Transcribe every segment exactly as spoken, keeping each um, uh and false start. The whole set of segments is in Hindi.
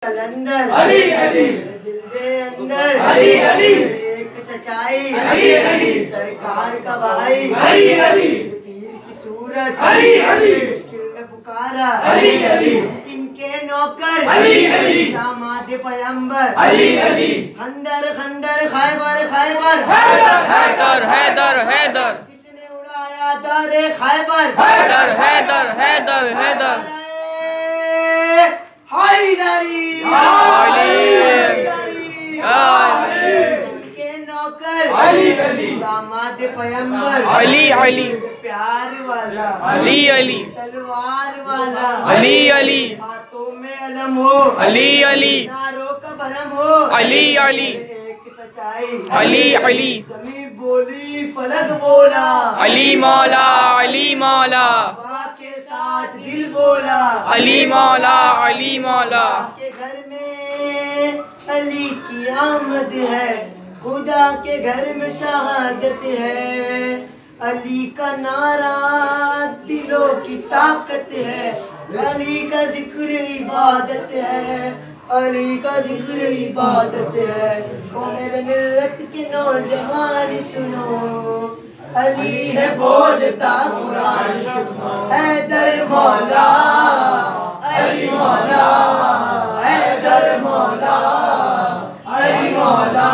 कलंदर अली अली दिल दे अंदर अली अली एक सच्चाई अली अली सरकार का भाई अली अली पीर की सूरत अली अली मुश्किल में पुकारा अली अली इनके नौकर अली अली दामाद पैगंबर अली अली खंदर खंदर खैबर खैबर हैदर हैदर हैदर किसने उड़ाया दारे खैबर हैदर हैदर हैदर हैदर हैदरी इनके नौकर अली अली दामाद पैगंबर अली अली प्यार वाला अली अली तलवार वाला अली अली हाथों में अलम हो अली अली नारों का भरम हो अली अली एक सच्चाई अली अली जमीन बोली फलक बोला अली मौला अली मौला हवा के साथ दिल बोला अली मौला अली मौला के घर में अली की आमद है खुदा के घर में शहादत है अली का नारा दिलों की ताकत है अली का जिक्र इबादत है अली का जिक्र इबादत है ओ मेरे मिल्लत के नौजवान सुनो अली है बोलता कुरान हैदर मौला अली मौला हैदर मौला अली मौला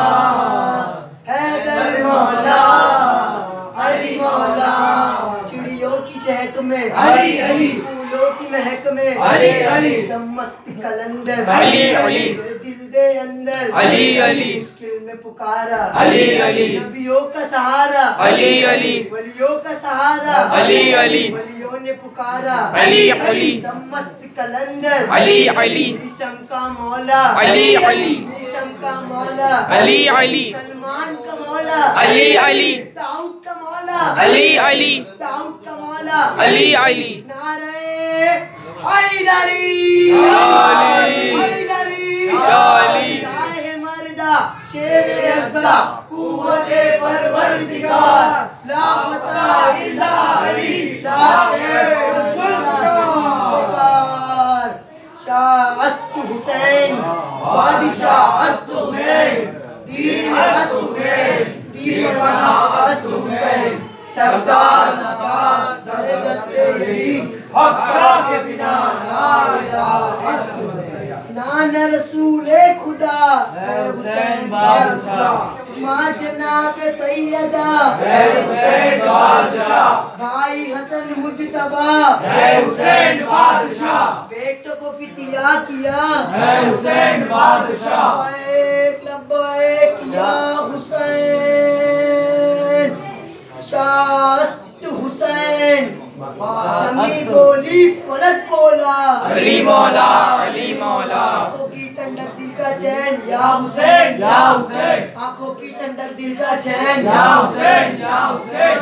हैदर मौला अली मौला चिड़ियों की चहक में अली अली फूलों की महक में अली अली दम मस्त कलंदर अली अली दिल दे अंदर अली अली मुश्किल में पुकारा अली अली नबियों का सहारा अली अली वलियों का सहारा अली अली वलियों ने पुकारा अली अली दम मस्त कलंदर अली अली इसम का मौला अली अली इसम का मौला अली अली सलमान का मौला अली अली दाऊद का मौला अली अली दाऊद का मौला अली अली नारे हैदरी अली हैदरी अली शाह मर्दा शेर यज़्दा कुव्वते परवरदिगार ला फता इल्ला अली ला सैफ जुल्फ़िकार शाह अस्त हुसैन बादशाह अस्त हुसैन दीन अस्त हुसैन दीवाना अस्त हुसैन सरदार नवाब दले दस्ते यजीद हक़्क़ा के बिना ला इलाहा इल्लल्लाह नाना रसूले खुदा हुसैन बादशाह माँ जनाब सैयदा हुसैन बादशाह भाई हसन मुजतबा हुसैन बादशाह बेटों को फितिया किया हुसैन बादशाह लब्बैक लब्बैक या हुसैन शास्त हुसैन जमी बोली फलक बोला अली मौला अली मौला आंखों की ठंडक दिल का चैन या हुसैन हुसैन या हुसैन आंखों की ठंडक दिल का चैन या हुसैन या हुसैन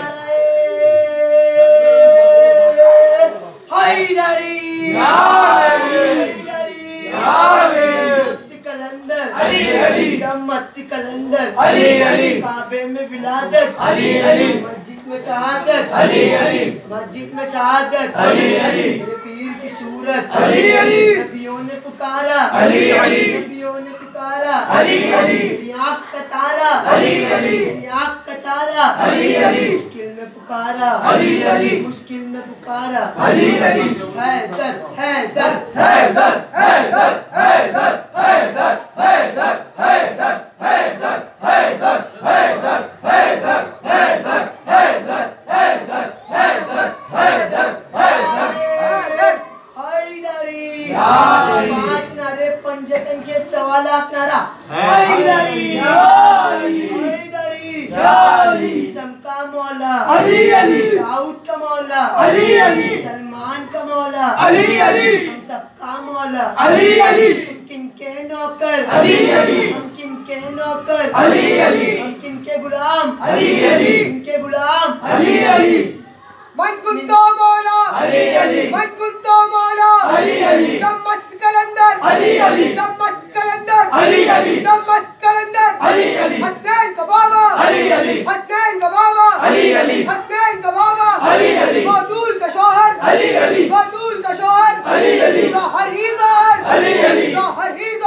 हैदरी या हैदरी मस्त कलंदर अली अली दम मस्त कलंदर अली अली काबे में विलादत अली अली मस्जिद में शहादत अली अली मस्जिद में शहादत अली अली मेरे पीर की सूरत अली अली नबियों ने पुकारा अली अली नबियों ने पुकारा अली अली मेरी आँख का तारा अली अली मेरी आँख का तारा अली अली मुश्किल में पुकारा अली अली मुश्किल में पुकारा अली अली हैदर हैदर हैदर हैदर हैदर हैदर हैदर हैदर हैदर हैदर हैदर हैदर हैदर हैदर हैदर हैदर हैदर हैदर हैदरी हैदरी पांच नारे पंजतन के सवा लाख नारा हैदरी हैदरी हैदरी इसम का मौला अली अली दाऊद का मौला अली अली सलमान का मौला अली अली हम सबका मौला अली अली किन के नौकर अली अली हम किन के नौकर अली अली हम किन के गुलाम अली अली किन के गुलाम अली अली मन कुंतो मौला अली अली मन कुंतो मौला अली अली दम मस्त कलंदर अली अली दम मस्त कलंदर अली अली दम मस्त कलंदर अली अली हसनैन का बाबा अली अली हसनैन का बाबा अली अली हसनैन का बाबा अली अली बतूल का शौहर अली अली बतूल का शौहर अली अली ज़ाहर ही ज़ाहर अली अली ज़ाहर ही ज़ाहर